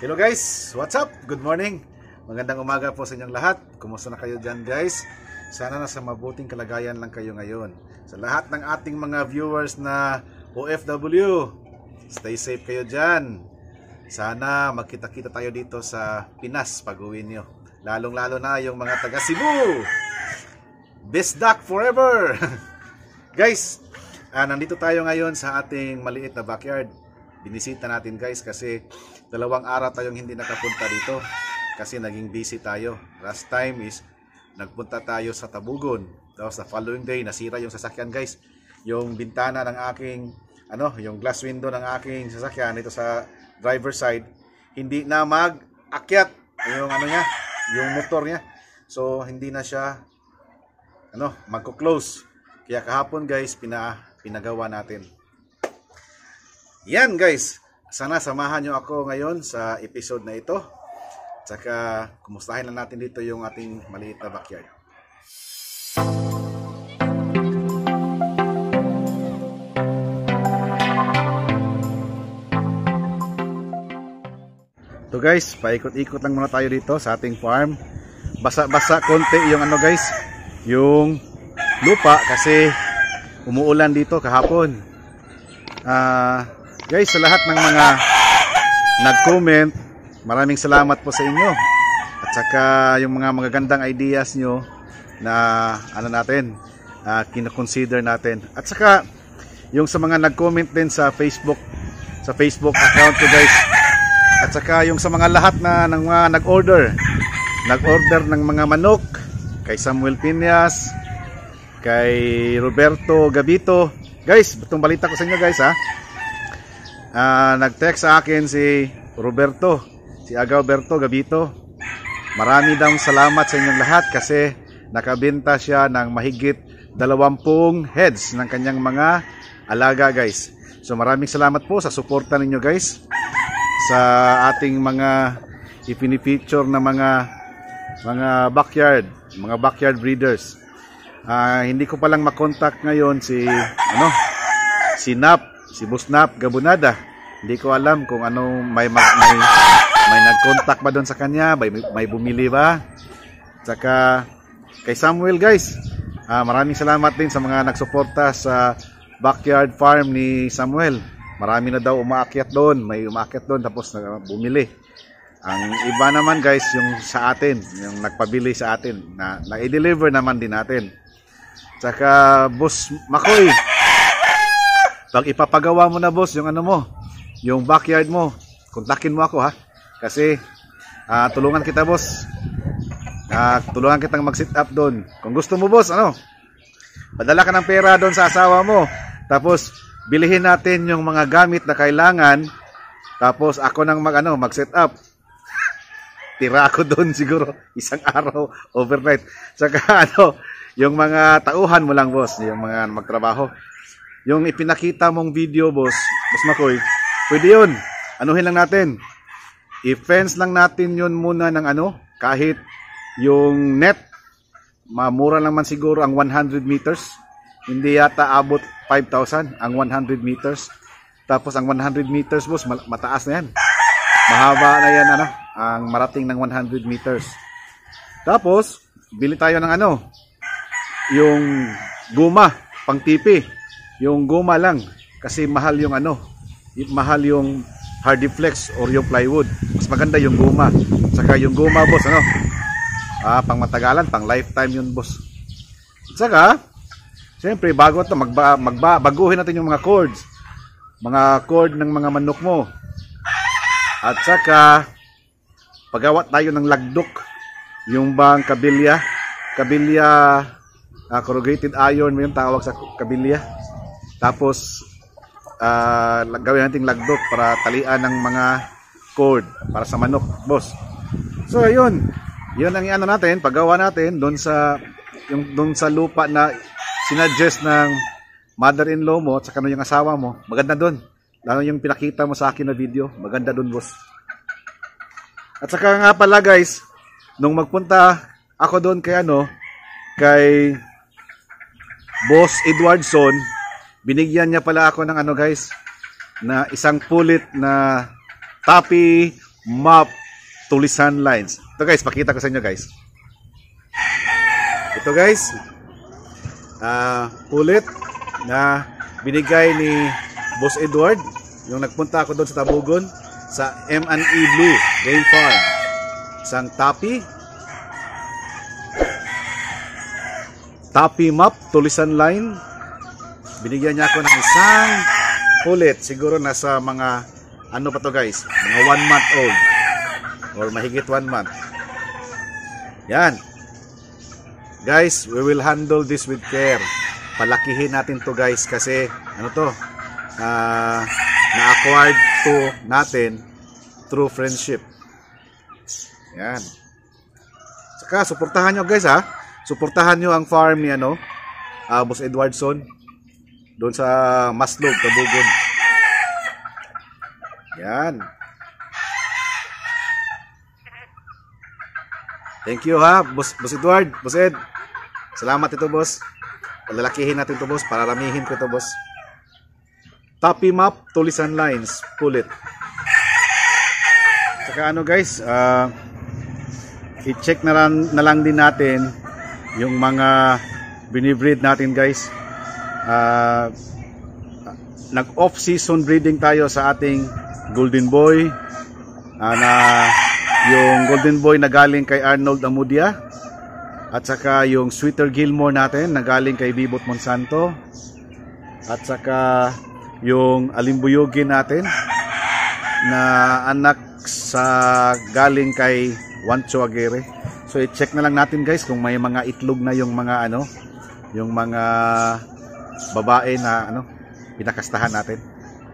Hello guys, what's up? Good morning. Magandang umaga po sa inyong lahat. Kumusta na kayo dyan guys? Sana nasa mabuting kalagayan lang kayo ngayon. Sa lahat ng ating mga viewers na OFW, stay safe kayo dyan. Sana magkita-kita tayo dito sa Pinas pag-uwi nyo. Lalong-lalo na yung mga taga Cebu. Bisdak forever! Guys, nandito tayo ngayon sa ating maliit na backyard. Binisita natin guys kasi 2 araw tayong hindi nakapunta dito kasi naging busy tayo. Last time is nagpunta tayo sa Tabugon. Tapos sa following day nasira yung sasakyan guys. Yung bintana ng aking yung glass window ng aking sasakyan dito sa driver side hindi na mag-akyat yung yung motor niya. So hindi na siya magko-close. Kaya kahapon guys pinagawa natin. Yan guys, sana samahan nyo ako ngayon sa episode na ito. Tsaka kumustahin lang natin dito yung ating maliit na backyard. So guys, paikot-ikot lang muna tayo dito sa ating farm. Basa-basa konti yung guys, yung lupa kasi umuulan dito kahapon. Guys, sa lahat ng mga nag-comment, maraming salamat po sa inyo. At saka yung mga magagandang ideas nyo na kino-consider natin. At saka yung sa mga nag-comment din sa Facebook account ko guys. At saka yung sa mga lahat na ng mga nag-order ng mga manok kay Samuel Piñas, kay Roberto Gabito. Guys, itong balita ko sa inyo guys nag-text sa akin si Agawberto Gabito. Marami daw salamat sa inyong lahat kasi nakabenta siya ng mahigit 20 heads ng kanyang mga alaga guys. So maraming salamat po sa suporta ninyo guys sa ating mga ipini-feature na mga backyard breeders. Hindi ko palang makontak ngayon si Boss Nap Gabunada. Hindi ko alam kung may nag-contact ba doon sa kanya, may bumili ba. Tsaka kay Samuel guys, maraming salamat din sa mga nagsuporta sa backyard farm ni Samuel. Marami na daw umaakyat doon, may umaakyat doon tapos bumili. Ang iba naman guys yung sa atin, yung nagpabili sa atin na i-deliver naman din natin. Tsaka Boss Makoy, pag ipapagawa mo na boss yung yung backyard mo, kontakin mo ako kasi tulungan kita boss. Tulungan kitang mag-sit up doon. Kung gusto mo boss, padala ka ng pera doon sa asawa mo. Tapos bilihin natin yung mga gamit na kailangan. Tapos ako nang mag-set up. Tira ako doon siguro 1 araw overnight. Saka yung mga tauhan mo lang boss, yung mga magtrabaho. Yung ipinakita mong video boss Makoy, pwede yun. Anuhin lang natin. I-fence lang natin yun muna ng kahit yung net. Mamura naman siguro ang 100 meters. Hindi yata abot 5,000 ang 100 meters. Tapos ang 100 meters boss, mataas na yan. Mahaba na yan ang marating ng 100 meters. Tapos, bili tayo ng yung guma, pang tipi. Yung guma lang kasi mahal yung mahal yung Hardiflex or yung plywood. Mas maganda yung guma. Saka yung guma boss pang matagalan, pang lifetime yun boss. Saka siyempre bago ito baguhin natin yung mga cords. Mga cord ng mga manok mo. At saka pagawa tayo ng lagdok. Yung bang kabilya corrugated iron mo yung tawag sa kabilya. Tapos gawin nating lagdok para talian ng mga cord para sa manok, boss. So yun ang natin, paggawa natin doon sa lupa na sinuggest ng mother-in-law mo at saka yung asawa mo. Maganda doon. Lalo yung pinakita mo sa akin na video, maganda doon, boss. At saka nga pala guys, nung magpunta ako doon kay Boss Edwardson, binigyan niya pala ako ng guys, na isang pulit na Tapi map tulisan lines. Ito guys, pakita ko sa inyo guys. Ito guys, ulit na binigay ni Boss Edward yung nagpunta ako doon sa Tabugon sa M&E Blue Game Farm. Isang Tapi map tulisan line. Binigyan niya ako ng isang ulit, siguro nasa mga ano pa to guys, mga 1 month old or mahigit 1 month. Yan guys, we will handle this with care. Palakihin natin to guys kasi ano to, na-acquired to natin through friendship. Yan. Saka suportahan nyo guys ha, suportahan nyo ang farm ni Boss Edwardson doon sa Maslog, Tabugon. Yan. Thank you ha, Boss Edward, Boss Ed. Salamat ito boss. Palalakihin natin ito boss, pararamihin ko ito boss. Tapi map, tulisan lines, pulit. Saka guys, i-check na lang din natin yung mga binibreed natin guys. Nag-off season breeding tayo sa ating Golden Boy. Yung Golden Boy na galing kay Arnold Amudia, at saka yung Sweeter Gilmore natin na galing kay Bibot Monsanto, at saka yung Alimbuyugin natin na anak sa galing kay Juancho Aguirre. So i-check na lang natin guys kung may mga itlog na yung mga yung mga babae na pinakastahan natin.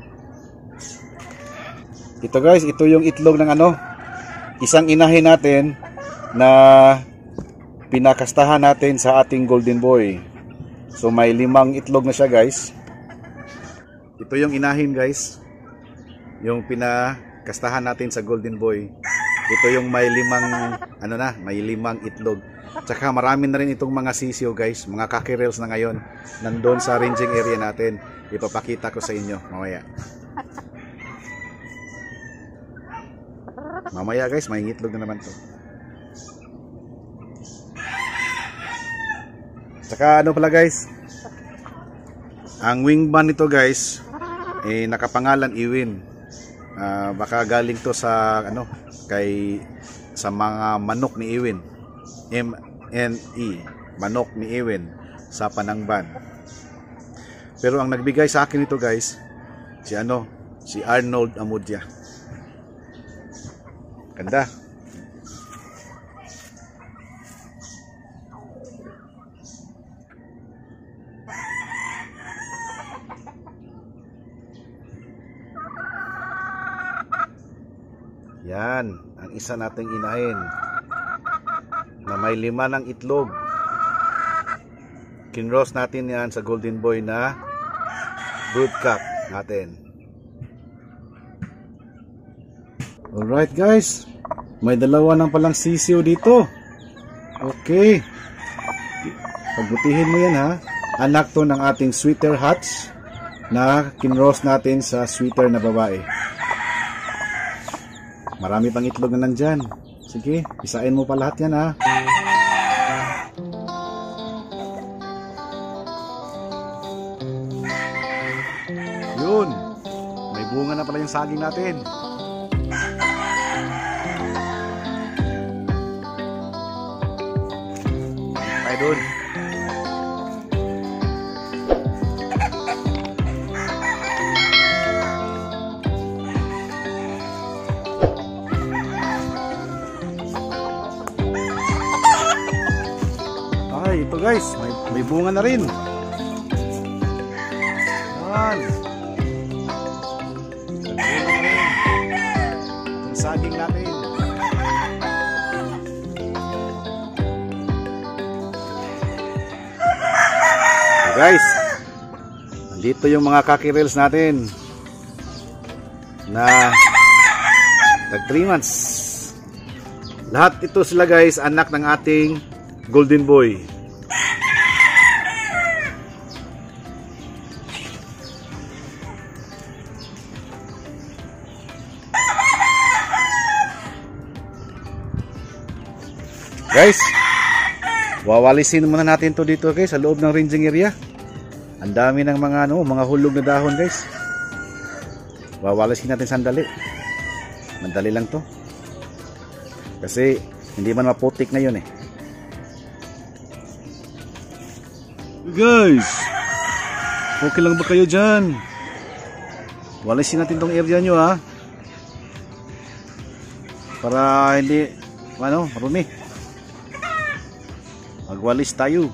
Ito guys, ito yung itlog ng isang inahin natin na pinakastahan natin sa ating Golden Boy. So may 5 itlog na siya guys. Ito yung inahin guys, yung pinakastahan natin sa Golden Boy. Ito yung may 5 may 5 itlog. Tsaka marami na rin itong mga sisiyo guys, mga cockerels na ngayon nandun sa ranging area natin. Ipapakita ko sa inyo mamaya guys, may itlog na naman to. Tsaka pala guys, ang wingman nito guys nakapangalan Iwin. Baka galing to sa sa mga manok ni Iwin. M&E, manok ni Iwin sa Panangban. Pero ang nagbigay sa akin ito guys, si Arnold Amudia. Ganda. Yan, ang isa nating inahin na may 5 ng itlog. Kinross natin yan sa Golden Boy na broodcock natin. Alright guys, may 2 ng palang sisiyo dito. Okay, pagbutihin mo yan ha. Anak to ng ating sweeter hatch na kinross natin sa sweeter na babae. Marami pang itlog na nandyan. Sige, isain mo pa lahat yan ha. Yun, may bunga na pala yung saging natin. Tayo dun. Ito guys, may bunga na rin. Yan. Itong saging natin. Okay guys, nandito yung mga cockerels natin na tag 3 months. Lahat ito sila guys, anak ng ating Golden Boy. Guys, wawalisin muna natin to dito guys sa loob ng ranging area. Ang dami ng mga mga hulog na dahon guys. Wawalisin natin sandali. Mandali lang to. Kasi hindi man maputik na yun eh. Guys, okay lang ba kayo dyan? Walisin natin tong area nyo ha. Para hindi marumi. Magwalis tayo.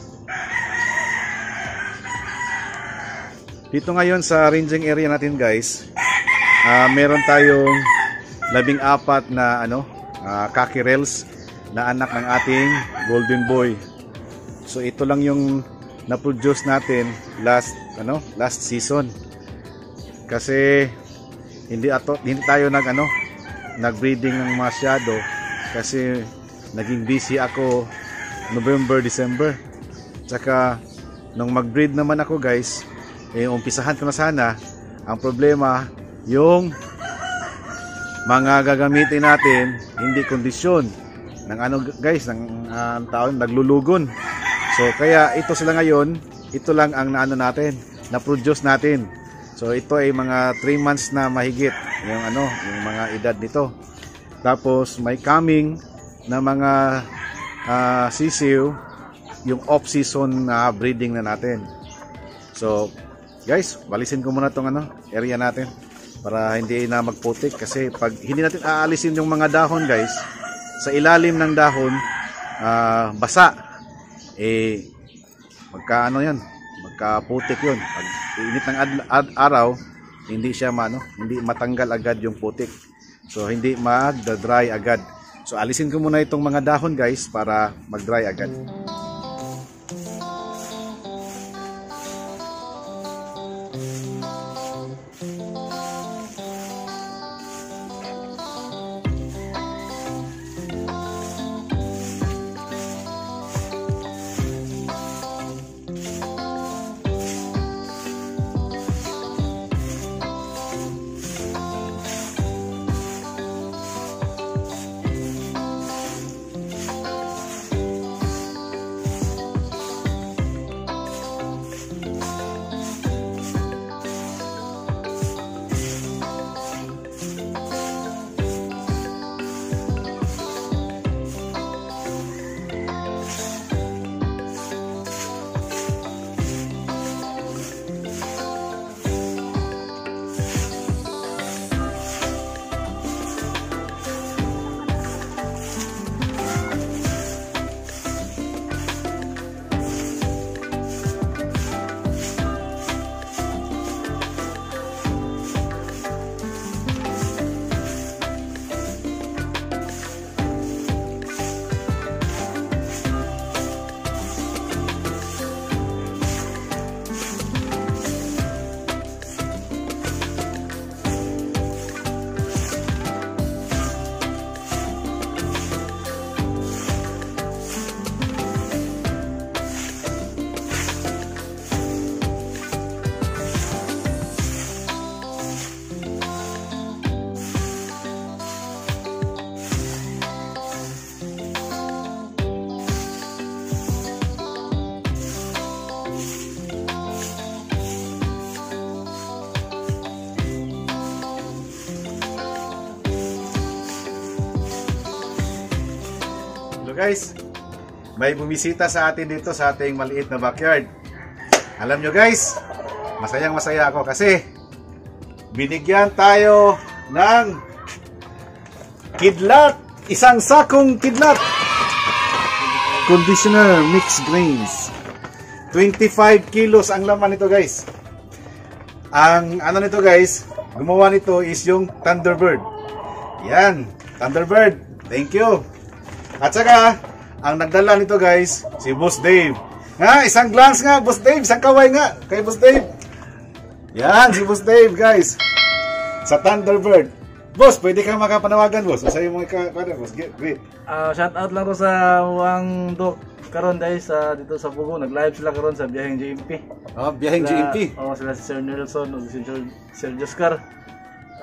Dito ngayon sa ranging area natin guys, meron tayong 14 na cockerels na anak ng ating golden boy. So ito lang yung na-produce natin last season. Kasi hindi tayo nag-breeding ng masyado kasi naging busy ako November, December. Tsaka nung mag-breed naman ako guys, umpisahan ko na sana. Ang problema, yung mga gagamitin natin hindi kondisyon ng guys, ng taon naglulugon. So kaya ito sila ngayon, ito lang ang natin, na-produce natin. So ito ay mga 3 months na mahigit yung mga edad nito. Tapos may coming na mga sisiw, yung off season na breeding na natin. So guys, walisin ko muna tong area natin para hindi na magputik, kasi pag hindi natin aalisin yung mga dahon guys, sa ilalim ng dahon basa, magkaputik yun. Pag init ng araw, hindi siya hindi matanggal agad yung putik. So hindi mag-dry agad. So alisin ko muna itong mga dahon guys para mag-dry agad. Guys, may bumisita sa atin dito sa ating maliit na backyard. Alam nyo guys, masayang masaya ako kasi binigyan tayo ng kidlat, isang sakong kidlat, conditioner mixed grains. 25 kilos ang laman nito guys. Ang nito guys, gumawa nito is yung Thunderbird. Yan, Thunderbird, thank you. At saka, ang nagdala nito guys, si Boss Dave. Isang glance nga, Boss Dave, isang kaway nga kay Boss Dave. Yan, si Boss Dave guys, sa Thunderbird. Boss, pwede ka makapanawagan boss. Sa'yo mo boss, great. Shout out lang ko sa Wang Dok karon guys, dito sa Pugo. Nag-live sila karon sa Biyaheng GMP. Biyaheng GMP. Sila si Sir Nelson, si Sir Joscar.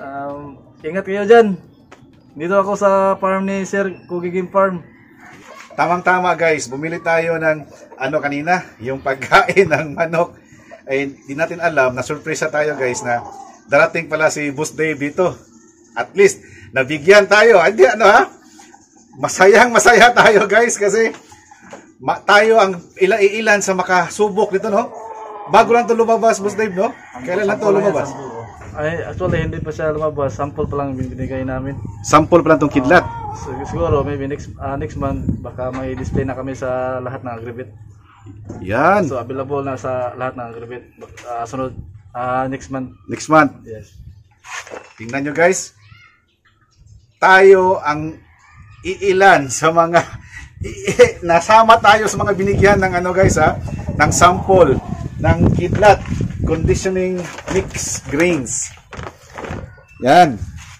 Ingat kayo dyan. Dito ako sa farm ni Sir Kugigim Farm. tamang-tama guys, bumili tayo ng ano kanina, yung pagkain ng manok. Ay di natin alam, na surpresa tayo guys na darating pala si Boss Dave dito. At least nabigyan tayo. Hindi ano ha? Masaya tayo guys kasi tayo ang ilan sa makasubok nito, no? Bago lang to lumabas, Boss Dave, no? Kailan lang to lumabas? Ay, actually hindi pa siya lumabas, sample pa lang binigay namin. Sample pa lang tong kidlat. Siguro maybe next month baka may display na kami sa lahat ng agribit. Yan. So available na sa lahat ng agribit. Sunod next month. Next month. Yes. Tingnan nyo guys. Tayo ang iilan sa mga nasama tayo sa mga binigyan ng ano guys ha, ng sample ng kidlat conditioning mix grains. Yan.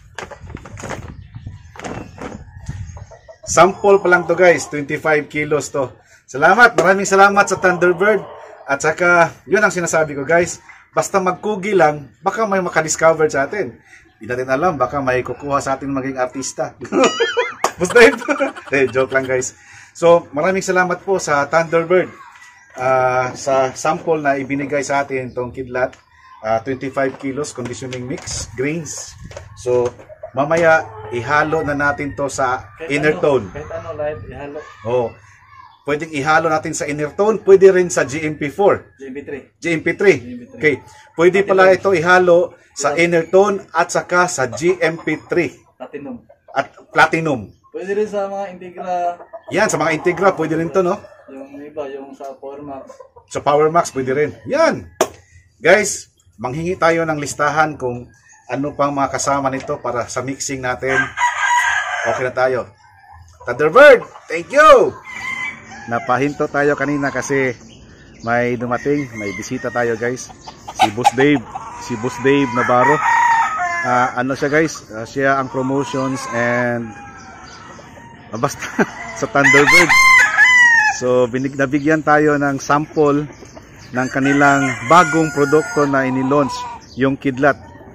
Sample pa lang to guys, 25 kilos to. Salamat, maraming salamat sa Thunderbird. At saka, yun ang sinasabi ko guys, basta magkugi lang, baka may makadiscover sa atin. Hindi natin alam, baka may kukuha sa atin maging artista. Basta ito. Joke lang guys. So, maraming salamat po sa Thunderbird. Sa sample na ibinigay sa atin itong kidlat, 25 kilos conditioning mix grains. So mamaya ihalo na natin to sa inner tone. Kahit ano live ihalo. Oh, pwedeng ihalo natin sa inner tone, pwede rin sa GMP4, GMP3. Okay, pwede pala ito ihalo sa inner tone at saka sa GMP3 platinum. Pwede rin sa mga Integra. Yan, sa mga Integra pwede rin to, no? Yung iba, yung sa Power Max. Sa Power Max pwede rin. Yan. Guys, manghingi tayo ng listahan kung ano pang mga kasama nito para sa mixing natin. Okay na tayo. Thunderbird, thank you! Napahinto tayo kanina kasi may dumating, may bisita tayo guys. Si Boss Dave Navarro. Ano siya guys? Siya ang promotions and basta sa Thunderbird. So nabigyan tayo ng sample ng kanilang bagong produkto na ini-launch, yung kidlat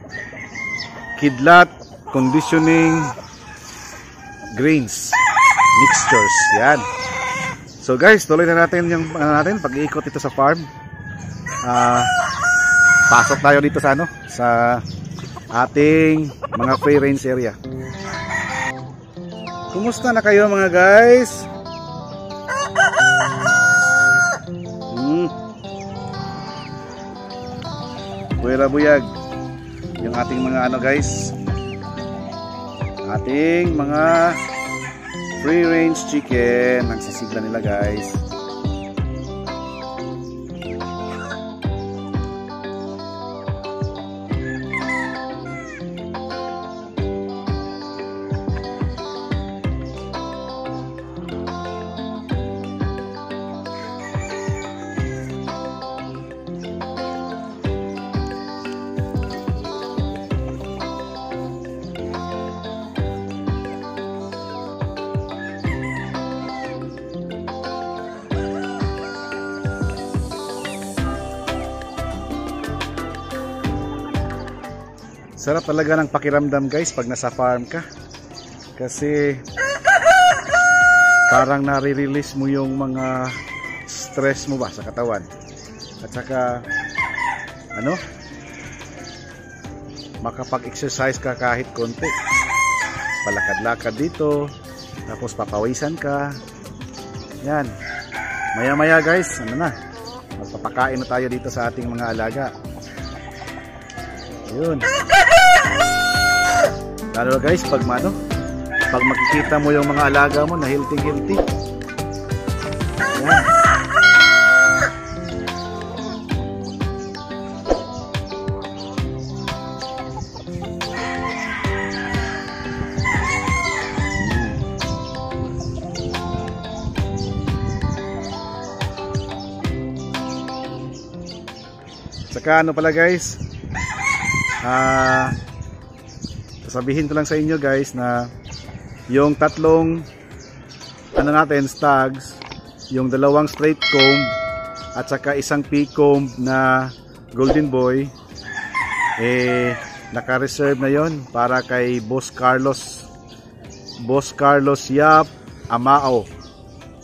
conditioning grains mixtures. Yan. So guys, tuloy na natin yung pag-iikot dito sa farm. Pasok tayo dito sa sa ating mga free range area. Kumusta na kayo mga guys? Buwera buyag yung ating mga guys, ating mga free range chicken. Ang sisigla nila guys. Sarap talaga ng pakiramdam guys pag nasa farm ka. Kasi parang nare-release mo yung mga stress mo ba sa katawan. At saka makapag-exercise ka kahit konti. Palakad-lakad dito, tapos papawisan ka. Yan. Maya-maya guys, magpapakain na tayo dito sa ating mga alaga. Yun. Lalo guys, pag makikita mo yung mga alaga mo na healthy. Yan. Saka pala guys, sasabihin ko lang sa inyo guys na yung tatlong stags, yung dalawang straight comb at saka isang P-comb na golden boy, naka-reserve na yon para kay Boss Carlos Yap Amao.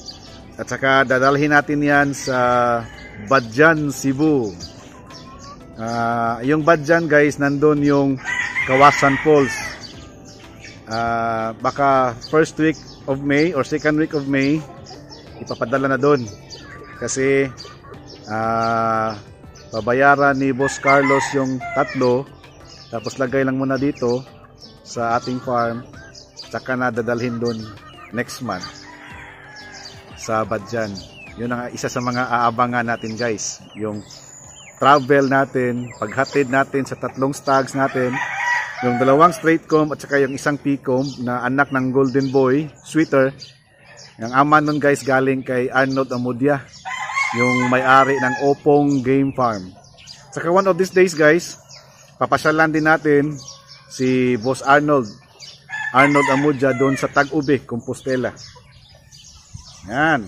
At saka dadalhin natin yan sa Badjan, Cebu. Yung Badjan guys, nandun yung Kawasan Falls. Baka first week of May or second week of May, ipapadala na doon. Kasi pabayaran ni Boss Carlos yung 3, tapos lagay lang muna dito sa ating farm, tsaka na dadalhin doon next month sa Badjan. Yun ang isa sa mga aabangan natin guys, yung travel natin, paghatid natin sa 3 stags natin, yung 2 straight comb at saka yung 1 pecomb na anak ng Golden Boy Sweeter. Yung ama nun guys galing kay Arnold Amudia, yung may-ari ng Opong Game Farm. Saka one of these days guys, papasyalan din natin si Boss Arnold Amudia doon sa Tag-Ube, Compostela. Yan.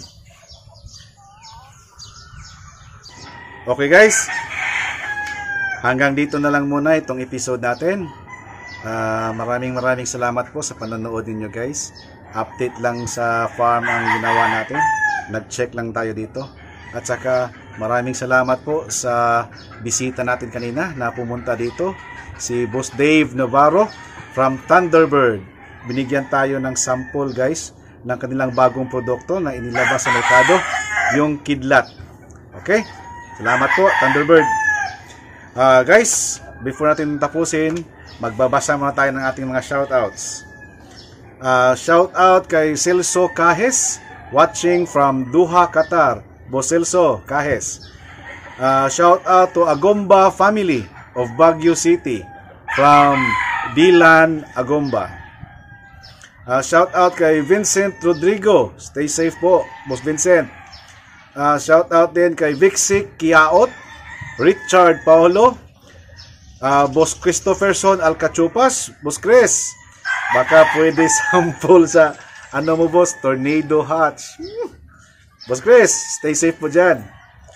Okay guys, hanggang dito na lang muna itong episode natin. Maraming salamat po sa panonood ninyo guys. Update lang sa farm ang ginawa natin. Nag-check lang tayo dito. At saka maraming salamat po sa bisita natin kanina na pumunta dito. Si Boss Dave Navarro from Thunderbird. Binigyan tayo ng sample guys ng kanilang bagong produkto na inilabas sa merkado, yung Kidlat. Okay? Salamat po Thunderbird. Guys, before natin tapusin, magbabasa muna tayo ng ating mga shoutouts. Shoutout kay Celso Cajes, watching from Doha, Qatar. Boss Celso Cajes. Shoutout to Agomba family of Baguio City from Dilan, Agomba. Shoutout kay Vincent Rodrigo. Stay safe po, Boss Vincent. Shoutout din kay Vixik Kiaot, Richard Paolo, Boss Christopherson Alcachupas. Boss Chris, baka pwede sample sa ano mo boss, Tornado Hatch. Boss Chris, stay safe po dyan.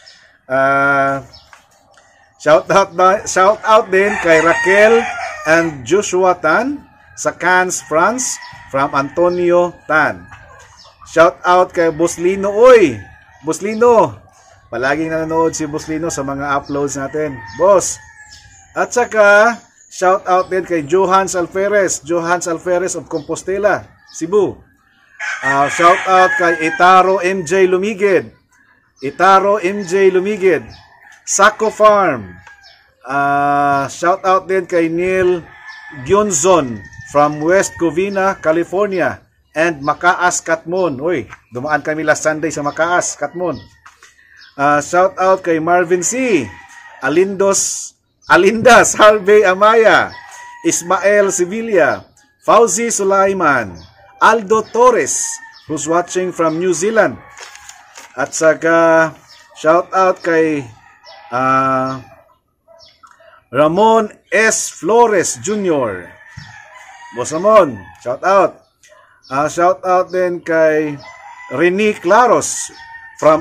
Shoutout din kay Raquel and Joshua Tan sa Cannes, France from Antonio Tan. Shoutout kay Boss Lino. Oy, Boss Lino, palaging nanonood si Boss Lino sa mga uploads natin, boss. At saka shoutout din kay Johans Alferez of Compostela, Cebu. Shoutout kay Itaro MJ Lumigid, Sako Farm. Shoutout din kay Neil Gyonzon from West Covina, California, and Makaas, Katmon. Uy, dumaan kami last Sunday sa Makaas, Katmon. Shoutout kay Marvin C, Alindas Harvey Amaya, Ismael Sevilla, Fauzi Sulaiman, Aldo Torres, who's watching from New Zealand. At saka shoutout kay Ramon S. Flores Jr. Boss Ramon, shoutout. Shoutout din kay Rene Claros from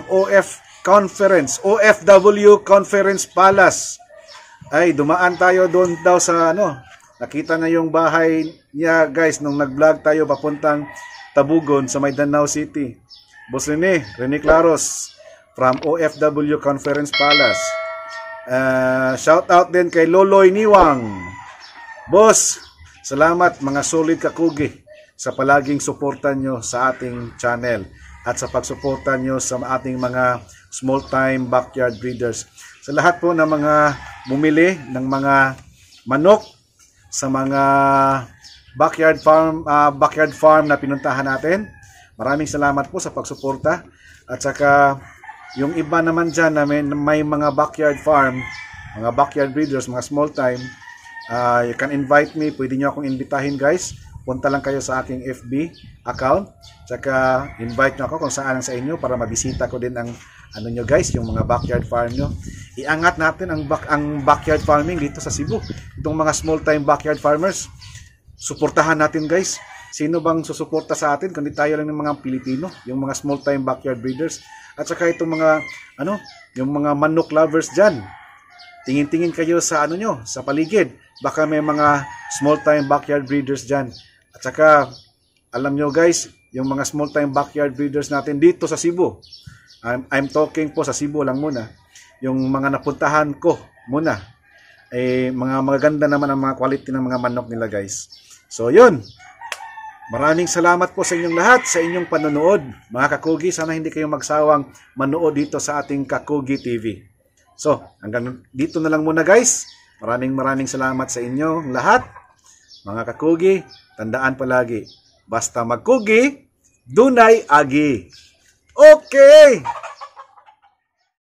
OFW Conference Palace. Ay, dumaan tayo doon daw sa nakita na yung bahay niya guys nung nag-vlog tayo papuntang Tabugon sa Mindanao City. Boss Rene Claros from OFW Conference Palace. Shoutout din kay Loloy Niwang. Boss, salamat mga solid kakugi sa palaging suporta nyo sa ating channel at sa pagsuporta nyo sa ating mga small-time backyard breeders. Sa lahat po ng mga bumili ng mga manok sa mga backyard farm na pinuntahan natin, maraming salamat po sa pagsuporta. At saka yung iba naman dyan na may mga backyard farm, mga backyard breeders, mga small-time, you can invite me. Pwede nyo akong invitahin guys. Punta lang kayo sa aking FB account. Tsaka invite nyo ako kung saan sa inyo para mabisita ko din ang nyo guys, yung mga backyard farm nyo. Iangat natin ang backyard farming dito sa Cebu. Itong mga small time backyard farmers, suportahan natin guys. Sino bang susuporta sa atin kundi tayo lang ng mga Pilipino, yung mga small time backyard breeders. At saka itong mga yung mga manok lovers dyan. Tingin-tingin kayo sa sa paligid. Baka may mga small time backyard breeders dyan. At saka alam nyo guys, yung mga small time backyard breeders natin dito sa Cebu. I'm talking po sa Cebu lang muna. Yung mga napuntahan ko muna, mga magaganda naman ang mga quality ng mga manok nila guys. So yun, maraming salamat po sa inyong lahat, sa inyong panonood. Mga Kakugi, sana hindi kayo magsawang manood dito sa ating Kakugi TV. So, hanggang dito na lang muna guys. Maraming salamat sa inyo lahat. Mga Kakugi, tandaan palagi, basta magkugi, dunay agi. Okay!